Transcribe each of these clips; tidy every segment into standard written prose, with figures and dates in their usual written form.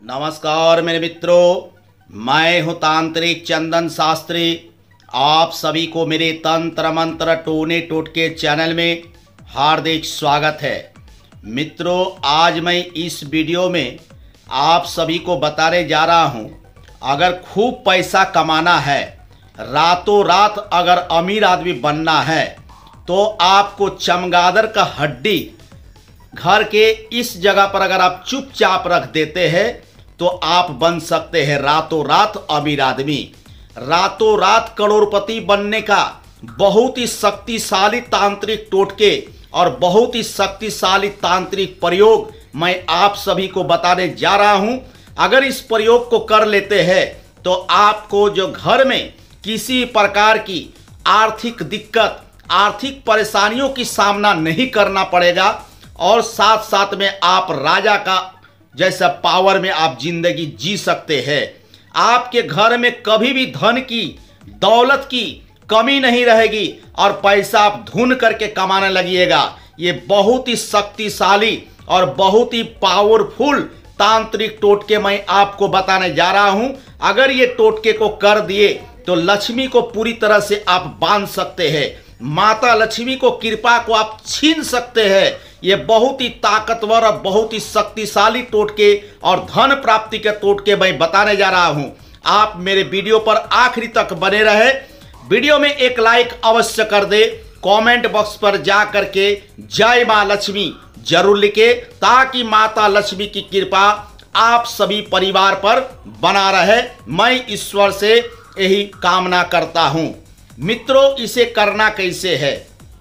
नमस्कार मेरे मित्रों, मैं हूं तांत्रिक चंदन शास्त्री। आप सभी को मेरे तंत्र मंत्र टोने टोटके चैनल में हार्दिक स्वागत है। मित्रों, आज मैं इस वीडियो में आप सभी को बताने जा रहा हूं, अगर खूब पैसा कमाना है, रातों रात अगर अमीर आदमी बनना है, तो आपको चमगादड़ का हड्डी घर के इस जगह पर अगर आप चुपचाप रख देते हैं तो आप बन सकते हैं रातों रात अमीर आदमी। रातों रात करोड़पति बनने का बहुत ही शक्तिशाली तांत्रिक टोटके और बहुत ही शक्तिशाली तांत्रिक प्रयोग मैं आप सभी को बताने जा रहा हूं। अगर इस प्रयोग को कर लेते हैं तो आपको जो घर में किसी प्रकार की आर्थिक दिक्कत, आर्थिक परेशानियों की सामना नहीं करना पड़ेगा और साथ साथ में आप राजा का जैसा पावर में आप जिंदगी जी सकते हैं। आपके घर में कभी भी धन की, दौलत की कमी नहीं रहेगी और पैसा आप धुन करके कमाने लगिएगा। ये बहुत ही शक्तिशाली और बहुत ही पावरफुल तांत्रिक टोटके मैं आपको बताने जा रहा हूं। अगर ये टोटके को कर दिए तो लक्ष्मी को पूरी तरह से आप बांध सकते हैं, माता लक्ष्मी को कृपा को आप छीन सकते हैं। ये बहुत ही ताकतवर और बहुत ही शक्तिशाली टोटके और धन प्राप्ति के टोटके मैं बताने जा रहा हूं। आप मेरे वीडियो पर आखिरी तक बने रहे। वीडियो में एक लाइक अवश्य कर दे, कमेंट बॉक्स पर जा करके जय मां लक्ष्मी जरूर लिखे, ताकि माता लक्ष्मी की कृपा आप सभी परिवार पर बना रहे। मैं ईश्वर से यही कामना करता हूं। मित्रों, इसे करना कैसे है,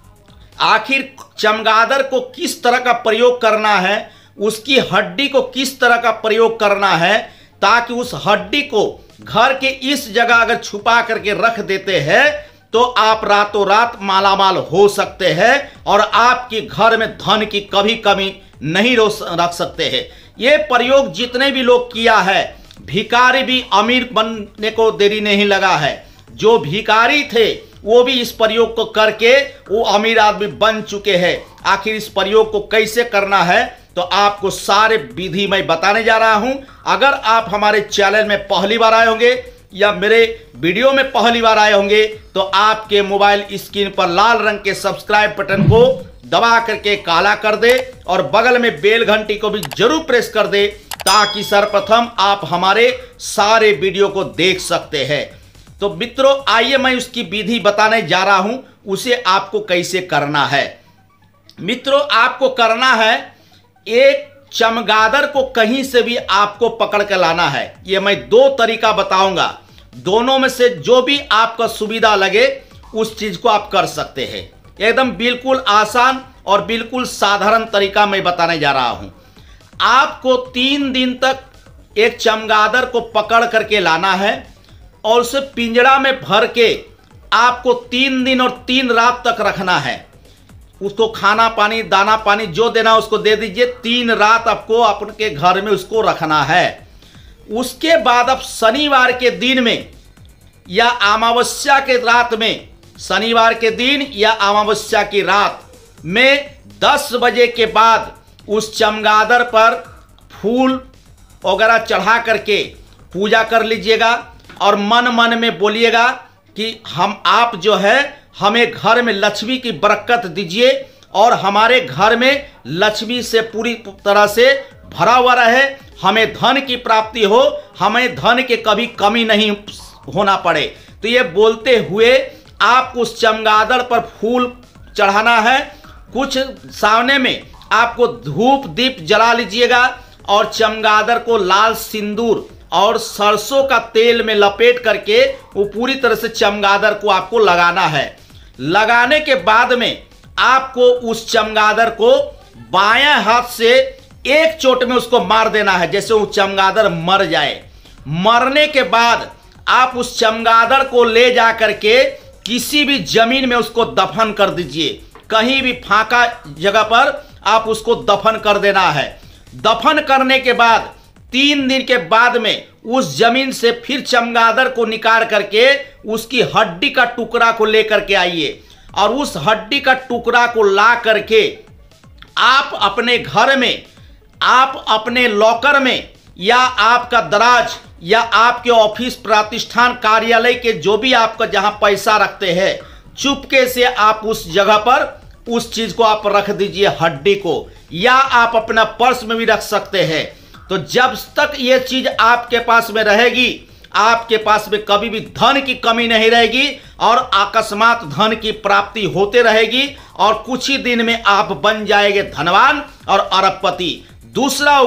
आखिर चमगादड़ को किस तरह का प्रयोग करना है, उसकी हड्डी को किस तरह का प्रयोग करना है, ताकि उस हड्डी को घर के इस जगह अगर छुपा करके रख देते हैं तो आप रातों रात मालामाल हो सकते हैं और आपके घर में धन की कभी कमी नहीं रख सकते हैं। ये प्रयोग जितने भी लोग किया है, भिखारी भी अमीर बनने को देरी नहीं लगा है। जो भिखारी थे वो भी इस प्रयोग को करके वो अमीर आदमी बन चुके हैं। आखिर इस प्रयोग को कैसे करना है तो आपको सारे विधि मैं बताने जा रहा हूं। अगर आप हमारे चैनल में पहली बार आए होंगे या मेरे वीडियो में पहली बार आए होंगे तो आपके मोबाइल स्क्रीन पर लाल रंग के सब्सक्राइब बटन को दबा करके काला कर दे और बगल में बेल घंटी को भी जरूर प्रेस कर दे, ताकि सर्वप्रथम आप हमारे सारे वीडियो को देख सकते हैं। तो मित्रों, आइए मैं उसकी विधि बताने जा रहा हूं, उसे आपको कैसे करना है। मित्रों, आपको करना है, एक चमगादड़ को कहीं से भी आपको पकड़ के लाना है। ये मैं दो तरीका बताऊंगा, दोनों में से जो भी आपका सुविधा लगे उस चीज को आप कर सकते हैं। एकदम बिल्कुल आसान और बिल्कुल साधारण तरीका मैं बताने जा रहा हूं। आपको 3 दिन तक एक चमगादड़ को पकड़ करके लाना है और उसे पिंजरा में भर के आपको 3 दिन और 3 रात तक रखना है। उसको खाना पानी, दाना पानी जो देना उसको दे दीजिए। 3 रात आपको अपने घर में उसको रखना है। उसके बाद आप शनिवार के दिन में या अमावस्या के रात में, शनिवार के दिन या अमावस्या की रात में 10 बजे के बाद उस चमगादड़ पर फूल वगैरह चढ़ा करके पूजा कर लीजिएगा और मन मन में बोलिएगा कि आप जो है हमें घर में लक्ष्मी की बरकत दीजिए और हमारे घर में लक्ष्मी से पूरी तरह से भरा हुआ रहे, हमें धन की प्राप्ति हो, हमें धन के कभी कमी नहीं होना पड़े। तो ये बोलते हुए आप उस चमगादड़ पर फूल चढ़ाना है। कुछ सामने में आपको धूप दीप जला लीजिएगा और चमगादड़ को लाल सिंदूर और सरसों का तेल में लपेट करके वो पूरी तरह से चमगादड़ को आपको लगाना है। लगाने के बाद में आपको उस चमगादड़ को बाएं हाथ से एक चोट में उसको मार देना है, जैसे वो चमगादड़ मर जाए। मरने के बाद आप उस चमगादड़ को ले जा करके किसी भी जमीन में उसको दफन कर दीजिए। कहीं भी फांका जगह पर आप उसको दफन कर देना है। दफन करने के बाद 3 दिन के बाद में उस जमीन से फिर चमगादड़ को निकाल करके उसकी हड्डी का टुकड़ा को लेकर के आइए और उस हड्डी का टुकड़ा को ला करके आप अपने घर में, आप अपने लॉकर में या आपका दराज या आपके ऑफिस प्रतिष्ठान कार्यालय के जो भी आपका जहां पैसा रखते हैं, चुपके से आप उस जगह पर उस चीज को आप रख दीजिए, हड्डी को, या आप अपना पर्स में भी रख सकते हैं। तो जब तक ये चीज आपके पास में रहेगी, आपके पास में कभी भी धन की कमी नहीं रहेगी और अकस्मात धन की प्राप्ति होते रहेगी और कुछ ही दिन में आप बन जाएंगे धनवान और अरबपति। दूसरा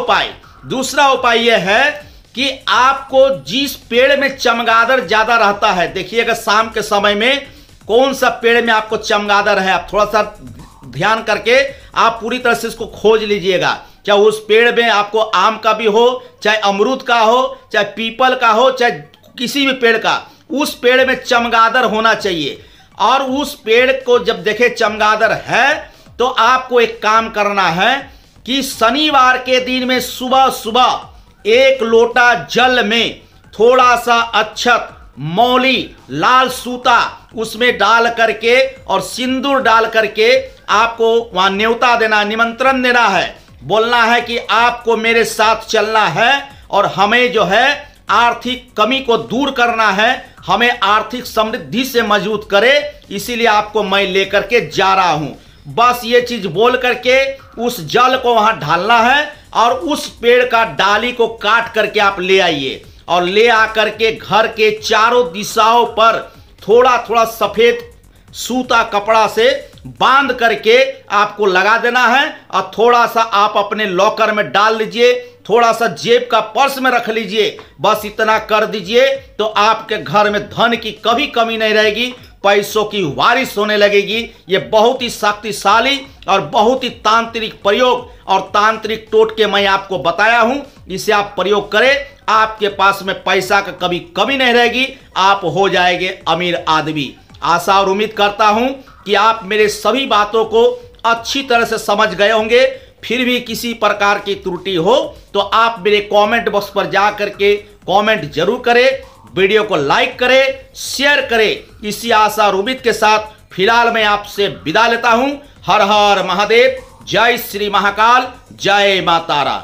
उपाय यह है कि आपको जिस पेड़ में चमगादड़ ज्यादा रहता है, देखिएगा शाम के समय में कौन सा पेड़ में आपको चमगादड़ है, आप थोड़ा सा ध्यान करके आप पूरी तरह से इसको खोज लीजिएगा। चाहे उस पेड़ में आपको आम का भी हो, चाहे अमरूद का हो, चाहे पीपल का हो, चाहे किसी भी पेड़ का, उस पेड़ में चमगादड़ होना चाहिए। और उस पेड़ को जब देखे चमगादड़ है तो आपको एक काम करना है कि शनिवार के दिन में सुबह सुबह 1 लोटा जल में थोड़ा सा अक्षत, मौली, लाल सूता उसमें डाल करके और सिंदूर डाल करके आपको वहां न्योता देना, निमंत्रण देना है, बोलना है कि आपको मेरे साथ चलना है और हमें जो है आर्थिक कमी को दूर करना है, हमें आर्थिक समृद्धि से मजबूत करे, इसीलिए आपको मैं लेकर के जा रहा हूं। बस ये चीज बोल करके उस जल को वहां ढालना है और उस पेड़ का डाली को काट करके आप ले आइए और ले आकर के घर के चारों दिशाओं पर थोड़ा थोड़ा सफेद सूता कपड़ा से बांध करके आपको लगा देना है और थोड़ा सा आप अपने लॉकर में डाल लीजिए, थोड़ा सा जेब का पर्स में रख लीजिए। बस इतना कर दीजिए तो आपके घर में धन की कभी कमी नहीं रहेगी, पैसों की बारिश होने लगेगी। ये बहुत ही शक्तिशाली और बहुत ही तांत्रिक प्रयोग और तांत्रिक टोटके मैं आपको बताया हूं, इसे आप प्रयोग करें, आपके पास में पैसा का कभी कमी नहीं रहेगी, आप हो जाएंगे अमीर आदमी। आशा और उम्मीद करता हूं कि आप मेरे सभी बातों को अच्छी तरह से समझ गए होंगे। फिर भी किसी प्रकार की त्रुटि हो तो आप मेरे कमेंट बॉक्स पर जा करके कमेंट जरूर करें, वीडियो को लाइक करें, शेयर करें। इसी आशा और उम्मीद के साथ फिलहाल मैं आपसे विदा लेता हूं। हर हर महादेव, जय श्री महाकाल, जय मां तारा।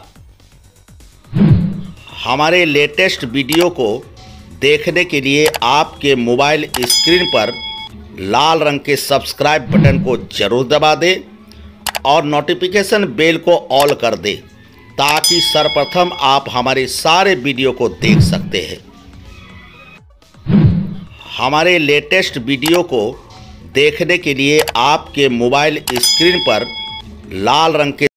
हमारे लेटेस्ट वीडियो को देखने के लिए आपके मोबाइल स्क्रीन पर लाल रंग के सब्सक्राइब बटन को जरूर दबा दें और नोटिफिकेशन बेल को ऑल कर दें ताकि सर्वप्रथम आप हमारे सारे वीडियो को देख सकते हैं। हमारे लेटेस्ट वीडियो को देखने के लिए आपके मोबाइल स्क्रीन पर लाल रंग के